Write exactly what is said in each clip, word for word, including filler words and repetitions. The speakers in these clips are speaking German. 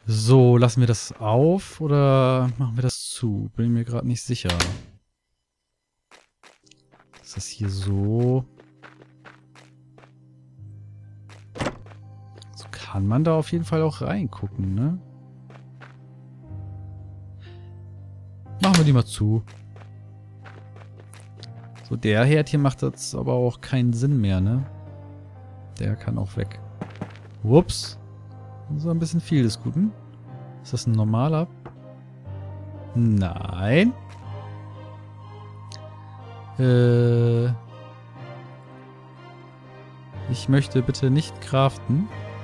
So, lassen wir das auf oder machen wir das zu? Bin mir gerade nicht sicher. Ist das hier so? So kann man da auf jeden Fall auch reingucken, ne? Machen wir die mal zu. So, der Herd hier macht jetzt aber auch keinen Sinn mehr, ne? Der kann auch weg. Ups. Das ist ein bisschen viel des Guten. Ist das ein normaler? Nein. Äh. Ich möchte bitte nicht craften.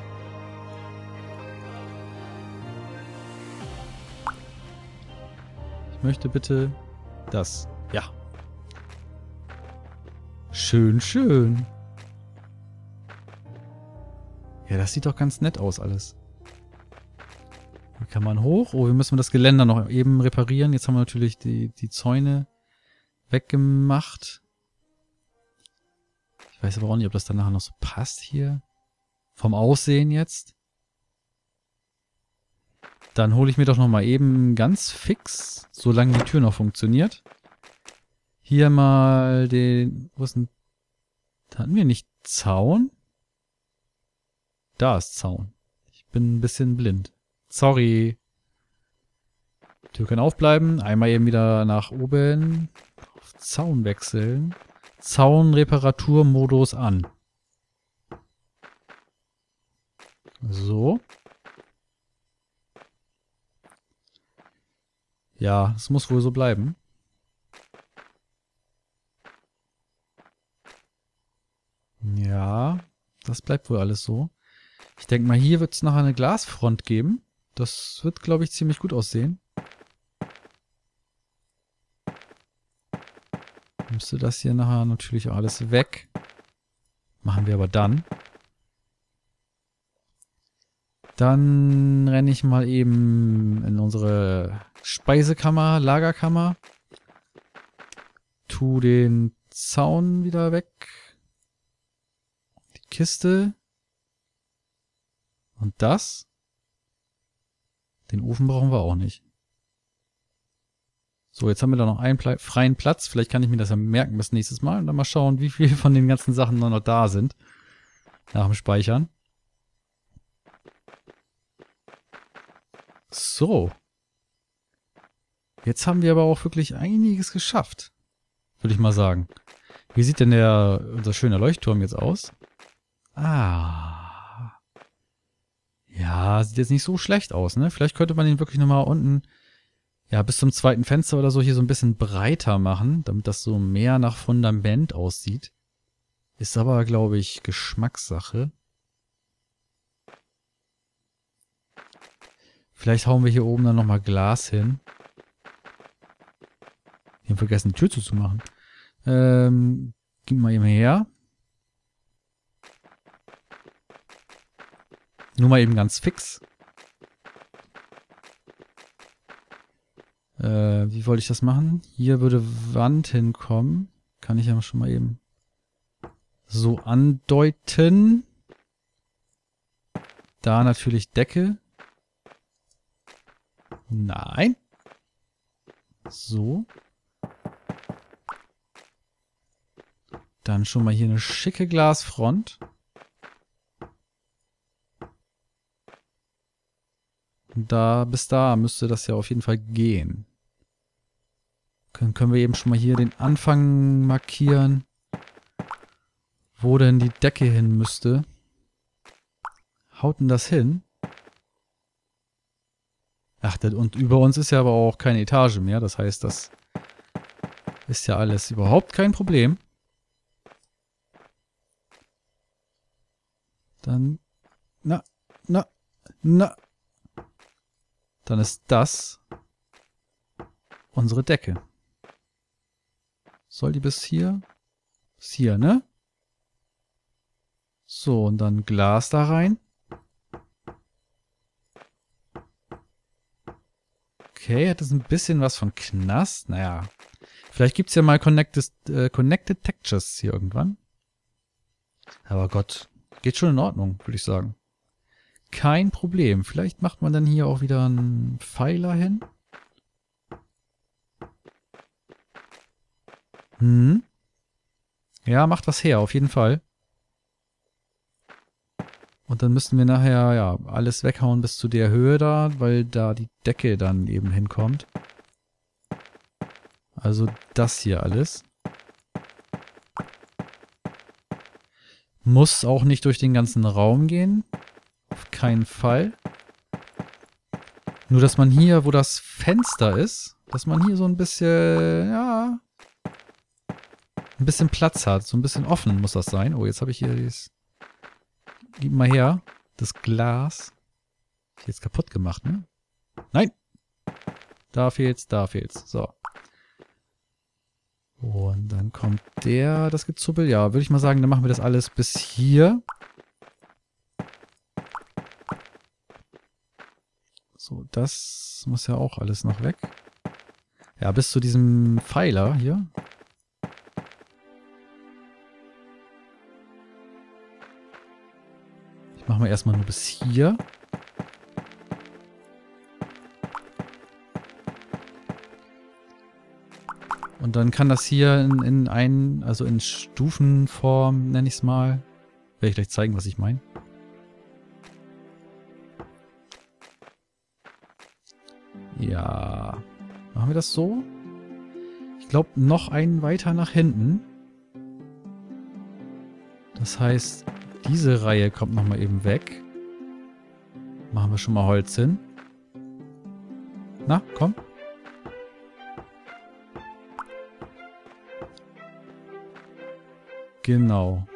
Ich möchte bitte das. Ja. Schön, schön. Ja, das sieht doch ganz nett aus alles. Hier kann man hoch. Oh, wir müssen das Geländer noch eben reparieren. Jetzt haben wir natürlich die, die Zäune weggemacht. Ich weiß aber auch nicht, ob das dann nachher noch so passt hier. Vom Aussehen jetzt. Dann hole ich mir doch noch mal eben ganz fix, solange die Tür noch funktioniert. Hier mal den... Wo ist denn... Da hatten wir nicht Zaun? Da ist Zaun. Ich bin ein bisschen blind. Sorry. Tür kann aufbleiben. Einmal eben wieder nach oben. Auf Zaun wechseln. Zaunreparaturmodus an. So. Ja, es muss wohl so bleiben. Ja, das bleibt wohl alles so. Ich denke mal, hier wird es nachher eine Glasfront geben. Das wird, glaube ich, ziemlich gut aussehen. Müsste das hier nachher natürlich auch alles weg. Machen wir aber dann. Dann renne ich mal eben in unsere Speisekammer, Lagerkammer. Tu den Zaun wieder weg. Die Kiste. Und das. Den Ofen brauchen wir auch nicht. So, jetzt haben wir da noch einen Pla- freien Platz. Vielleicht kann ich mir das ja merken bis nächstes Mal. Und dann mal schauen, wie viel von den ganzen Sachen noch da sind. Nach dem Speichern. So. Jetzt haben wir aber auch wirklich einiges geschafft. Würde ich mal sagen. Wie sieht denn der, unser schöner Leuchtturm jetzt aus? Ah. Ja, sieht jetzt nicht so schlecht aus, ne? Vielleicht könnte man den wirklich nochmal unten, ja, bis zum zweiten Fenster oder so hier so ein bisschen breiter machen, damit das so mehr nach Fundament aussieht. Ist aber, glaube ich, Geschmackssache. Vielleicht hauen wir hier oben dann nochmal Glas hin. Wir haben vergessen, die Tür zuzumachen. Ähm, gib mal eben her. Nur mal eben ganz fix. Äh, wie wollte ich das machen? Hier würde Wand hinkommen. Kann ich ja schon mal eben so andeuten. Da natürlich Decke. Nein. So. Dann schon mal hier eine schicke Glasfront. Da, bis da müsste das ja auf jeden Fall gehen. Dann können wir eben schon mal hier den Anfang markieren, wo denn die Decke hin müsste. Haut denn das hin? Ach, und über uns ist ja aber auch keine Etage mehr. Das heißt, das ist ja alles überhaupt kein Problem. Dann, na, na, na. Dann ist das unsere Decke. Soll die bis hier? Bis hier, ne? So, und dann Glas da rein. Okay, hat das ein bisschen was von Knast? Naja. Vielleicht gibt es ja mal Connected, äh, Connected Textures hier irgendwann. Aber Gott, geht schon in Ordnung, würde ich sagen. kein Problem. Vielleicht macht man dann hier auch wieder einen Pfeiler hin. Hm. Ja, macht was her, auf jeden Fall. Und dann müssten wir nachher, ja, alles weghauen bis zu der Höhe da, weil da die Decke dann eben hinkommt. Also das hier alles. Muss auch nicht durch den ganzen Raum gehen. Auf keinen Fall. Nur, dass man hier, wo das Fenster ist, dass man hier so ein bisschen, ja, ein bisschen Platz hat. So ein bisschen offen muss das sein. Oh, jetzt habe ich hier dieses... Gib mal her. Das Glas. Hab ich jetzt kaputt gemacht, ne? Nein! Da fehlt's, da fehlt's. So. Und dann kommt der, das Gezuppel. Ja, würde ich mal sagen, dann machen wir das alles bis hier. So, das muss ja auch alles noch weg. Ja, bis zu diesem Pfeiler hier. Ich mache mal erstmal nur bis hier. Und dann kann das hier in, in ein, also in Stufenform, nenne ich es mal. Werde ich gleich zeigen, was ich meine. Ja. Machen wir das so? Ich glaube, noch einen weiter nach hinten. Das heißt, diese Reihe kommt nochmal eben weg. Machen wir schon mal Holz hin. Na, komm. Genau.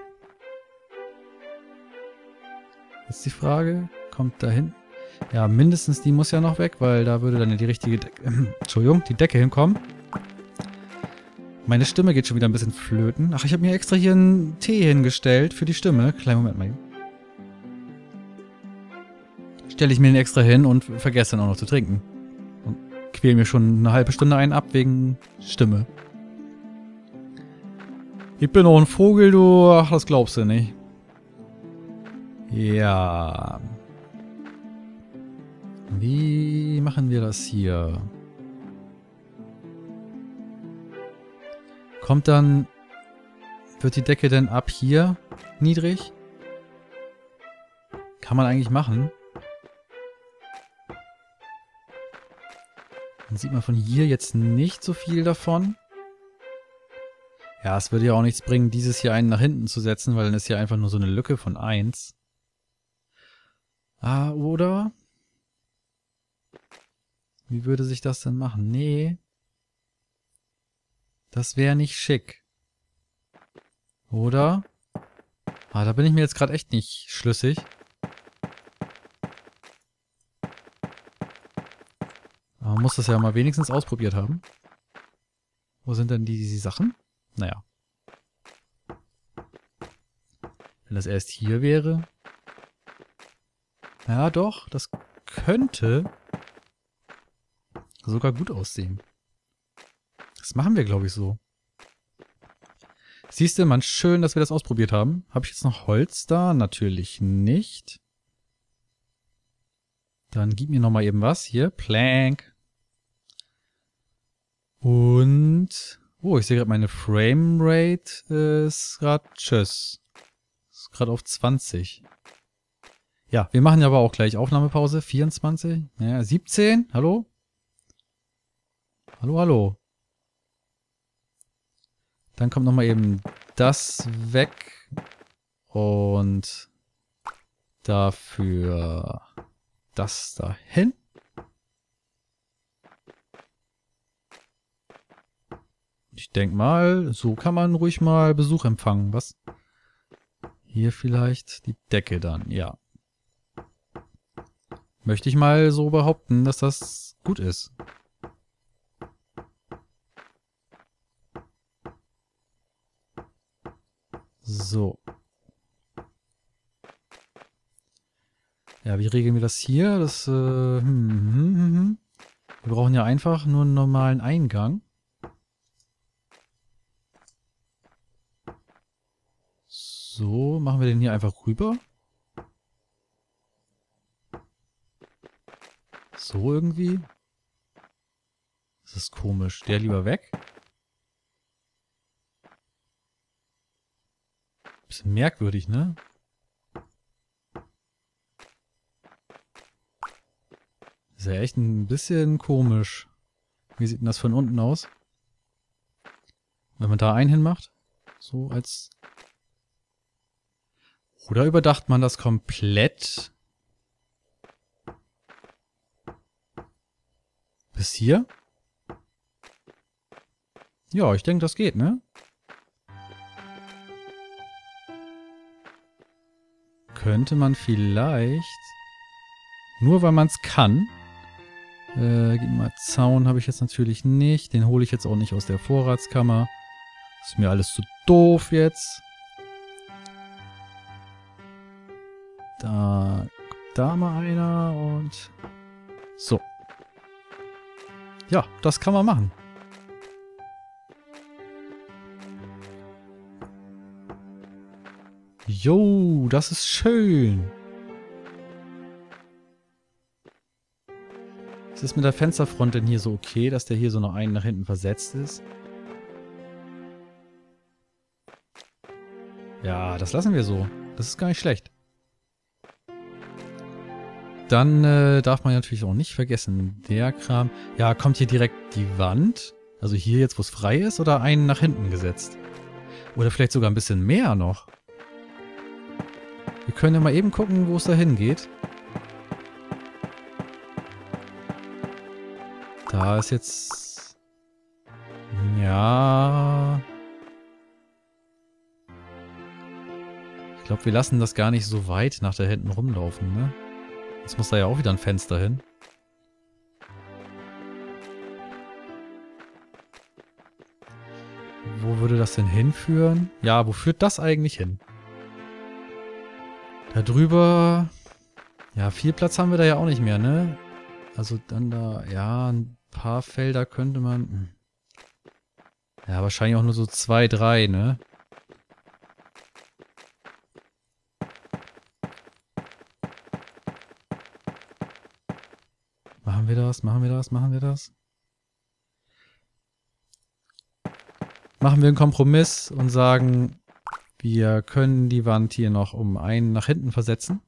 Jetzt die Frage, kommt da hinten? Ja, mindestens die muss ja noch weg, weil da würde dann die richtige Decke, äh, Entschuldigung, die Decke hinkommen. Meine Stimme geht schon wieder ein bisschen flöten. Ach, ich habe mir extra hier einen Tee hingestellt für die Stimme. Kleinen Moment mal. Stelle ich mir den extra hin und vergesse dann auch noch zu trinken. Und quäle mir schon eine halbe Stunde einen ab wegen Stimme. Ich bin auch ein Vogel, du. Ach, das glaubst du nicht. Ja. Wie machen wir das hier? Kommt dann... Wird die Decke denn ab hier niedrig? Kann man eigentlich machen. Dann sieht man von hier jetzt nicht so viel davon. Ja, es würde ja auch nichts bringen, dieses hier einen nach hinten zu setzen, weil dann ist hier einfach nur so eine Lücke von eins. Ah, oder? Wie würde sich das denn machen? Nee. Das wäre nicht schick. Oder? Ah, da bin ich mir jetzt gerade echt nicht schlüssig. Aber man muss das ja mal wenigstens ausprobiert haben. Wo sind denn die, die Sachen? Naja. Wenn das erst hier wäre. Ja, doch. Das könnte sogar gut aussehen. Das machen wir, glaube ich, so. Siehst du, man, schön, dass wir das ausprobiert haben. Habe ich jetzt noch Holz da? Natürlich nicht. Dann gib mir nochmal eben was. Hier, Plank. Und... Oh, ich sehe gerade, meine Framerate ist gerade... Tschüss. Ist gerade auf zwanzig. Ja, wir machen ja aber auch gleich Aufnahmepause. vierundzwanzig. Ja, siebzehn. Hallo? Hallo, hallo. Dann kommt nochmal eben das weg. Und dafür das dahin. Ich denke mal, so kann man ruhig mal Besuch empfangen, was? Hier vielleicht die Decke dann, ja. Möchte ich mal so behaupten, dass das gut ist. So. Ja, wie regeln wir das hier? Das, äh, hm, hm, hm, hm. Wir brauchen ja einfach nur einen normalen Eingang. So, machen wir den hier einfach rüber. So irgendwie? Das ist komisch. Der lieber weg. Bisschen merkwürdig, ne? Ist ja echt ein bisschen komisch. Wie sieht denn das von unten aus? Wenn man da einen hinmacht? So als... Oder überdacht man das komplett? Bis hier? Ja, ich denke, das geht, ne? Könnte man vielleicht... Nur weil man es kann. Äh, gib mal Zaun habe ich jetzt natürlich nicht. Den hole ich jetzt auch nicht aus der Vorratskammer. Ist mir alles zu doof jetzt. Da kommt da mal einer und... So. Ja, das kann man machen. Jo, das ist schön. Ist es mit der Fensterfront denn hier so okay, dass der hier so noch einen nach hinten versetzt ist? Ja, das lassen wir so. Das ist gar nicht schlecht. Dann äh, darf man natürlich auch nicht vergessen, der Kram... Ja, kommt hier direkt die Wand? Also hier jetzt, wo es frei ist, oder einen nach hinten gesetzt? Oder vielleicht sogar ein bisschen mehr noch? Wir können ja mal eben gucken, wo es da hingeht. Da ist jetzt... Ja... Ich glaube, wir lassen das gar nicht so weit nach da hinten rumlaufen, ne? Jetzt muss da ja auch wieder ein Fenster hin. Wo würde das denn hinführen? Ja, wo führt das eigentlich hin? Da drüber... Ja, viel Platz haben wir da ja auch nicht mehr, ne? Also dann da... Ja, ein paar Felder könnte man... Ja, wahrscheinlich auch nur so zwei, drei, ne? Machen wir das? Machen wir das? Machen wir das? Machen wir einen Kompromiss und sagen, wir können die Wand hier noch um einen nach hinten versetzen.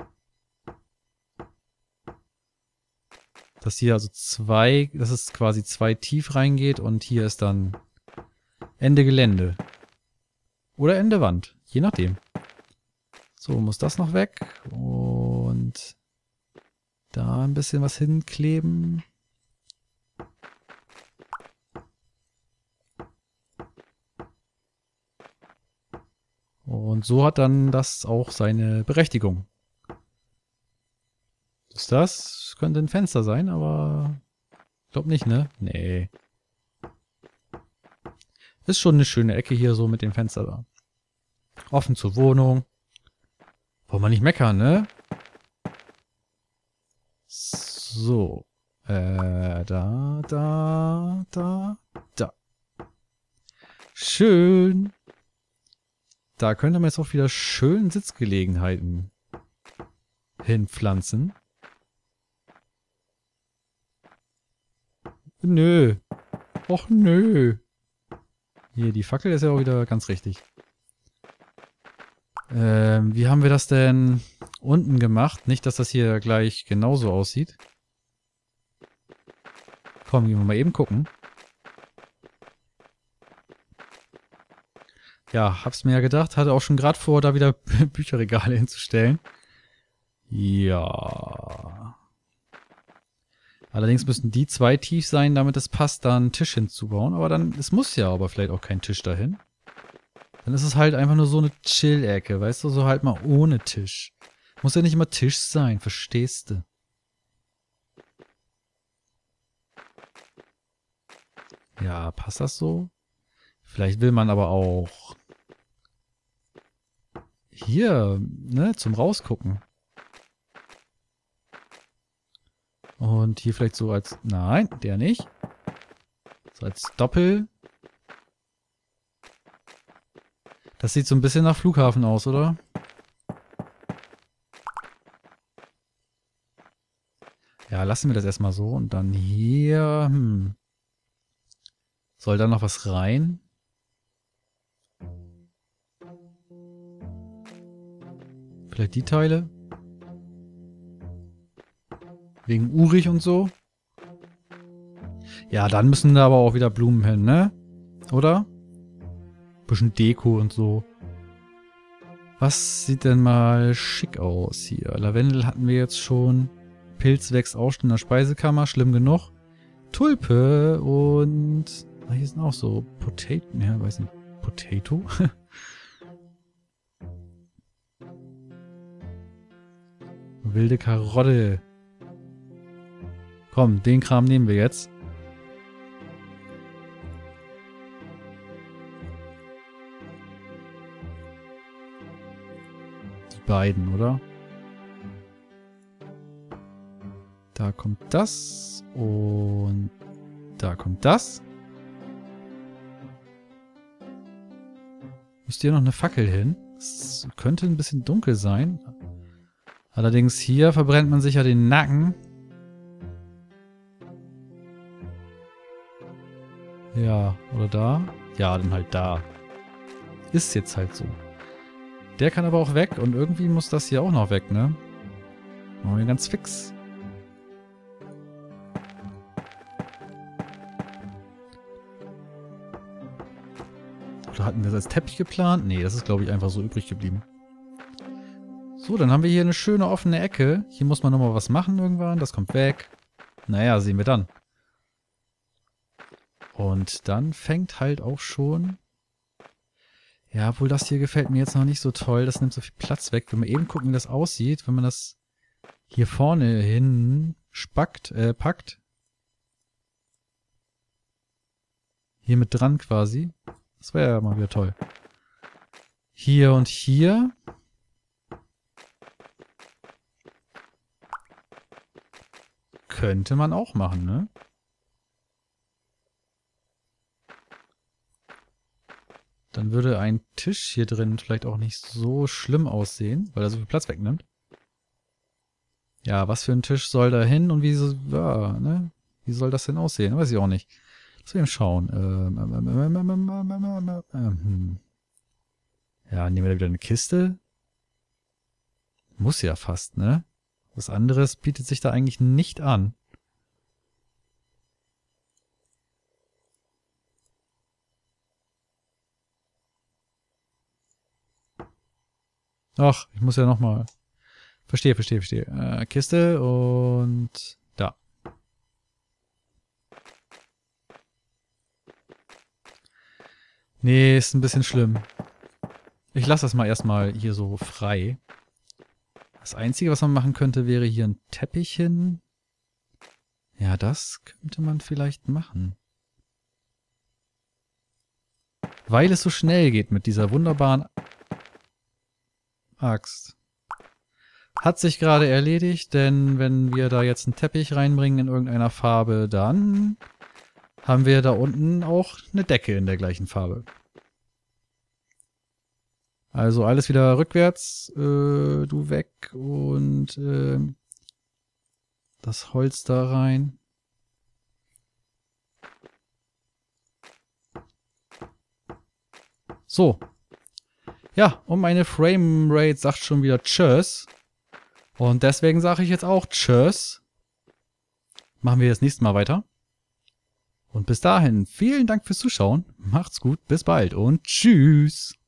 Dass hier also zwei, dass es quasi zwei tief reingeht und hier ist dann Ende Gelände. Oder Ende Wand, je nachdem. So, muss das noch weg und da ein bisschen was hinkleben. Und so hat dann das auch seine Berechtigung. Ist das? Könnte ein Fenster sein, aber ich glaube nicht, ne? Nee. Ist schon eine schöne Ecke hier so mit dem Fenster da. Offen zur Wohnung. Wollen wir nicht meckern, ne? So. Äh, da, da, da, da. Schön. Da könnte man jetzt auch wieder schön Sitzgelegenheiten hinpflanzen. Nö. Och nö. Hier, die Fackel ist ja auch wieder ganz richtig. Ähm, wie haben wir das denn unten gemacht? Nicht, dass das hier gleich genauso aussieht. Komm, gehen wir mal eben gucken. Ja, hab's mir ja gedacht. Hatte auch schon gerade vor, da wieder Bücherregale hinzustellen. Ja. Allerdings müssen die zwei tief sein, damit es passt, da einen Tisch hinzubauen. Aber dann, es muss ja aber vielleicht auch kein Tisch dahin. Dann ist es halt einfach nur so eine Chill-Ecke, weißt du? So halt mal ohne Tisch. Muss ja nicht immer Tisch sein, verstehst du? Ja, passt das so? Vielleicht will man aber auch hier, ne, zum Rausgucken. Und hier vielleicht so als... Nein, der nicht. So als Doppel. Das sieht so ein bisschen nach Flughafen aus, oder? Ja, lassen wir das erstmal so. Und dann hier... Hm. Soll da noch was rein? Vielleicht die Teile? Wegen urig und so? Ja, dann müssen da aber auch wieder Blumen hin, ne? Oder? Bisschen Deko und so. Was sieht denn mal schick aus hier? Lavendel hatten wir jetzt schon. Pilz wächst auch schon in der Speisekammer, schlimm genug. Tulpe und... Ah, hier sind auch so Potato... Ja, weiß nicht. Potato? Wilde Karotte. Komm, den Kram nehmen wir jetzt. Die beiden, oder? Da kommt das und da kommt das. Müsste hier noch eine Fackel hin. Es könnte ein bisschen dunkel sein. Allerdings hier verbrennt man sich ja den Nacken. Ja, oder da? Ja, dann halt da. Ist jetzt halt so. Der kann aber auch weg und irgendwie muss das hier auch noch weg, ne? Machen wir ganz fix. Oder hatten wir das als Teppich geplant? Nee, das ist, glaube ich, einfach so übrig geblieben. So, dann haben wir hier eine schöne offene Ecke. Hier muss man nochmal was machen irgendwann. Das kommt weg. Naja, sehen wir dann. Und dann fängt halt auch schon... Ja, obwohl das hier gefällt mir jetzt noch nicht so toll. Das nimmt so viel Platz weg. Wenn wir eben gucken, wie das aussieht, wenn man das hier vorne hin spackt, äh, packt. Hier mit dran quasi. Das wäre ja mal wieder toll. Hier und hier. Könnte man auch machen, ne? Dann würde ein Tisch hier drin vielleicht auch nicht so schlimm aussehen, weil er so viel Platz wegnimmt. Ja, was für ein Tisch soll da hin und wie, so, ja, ne? Wie soll das denn aussehen? Weiß ich auch nicht. Lass mal eben schauen. Ähm, ähm, ähm, ähm, ähm, ähm, ähm, ähm, ja, nehmen wir da wieder eine Kiste. Muss ja fast, ne? Was anderes bietet sich da eigentlich nicht an. Ach, ich muss ja nochmal... Verstehe, verstehe, verstehe. Äh, Kiste und da. Nee, ist ein bisschen schlimm. Ich lasse das mal erstmal hier so frei. Das Einzige, was man machen könnte, wäre hier ein Teppich hin. Ja, das könnte man vielleicht machen. Weil es so schnell geht mit dieser wunderbaren Axt. Hat sich gerade erledigt, denn wenn wir da jetzt einen Teppich reinbringen in irgendeiner Farbe, dann haben wir da unten auch eine Decke in der gleichen Farbe. Also alles wieder rückwärts, äh, du weg und äh, das Holz da rein. So. Ja, und meine Framerate sagt schon wieder Tschüss. Und deswegen sage ich jetzt auch Tschüss. Machen wir das nächste Mal weiter. Und bis dahin, vielen Dank fürs Zuschauen. Macht's gut, bis bald und Tschüss.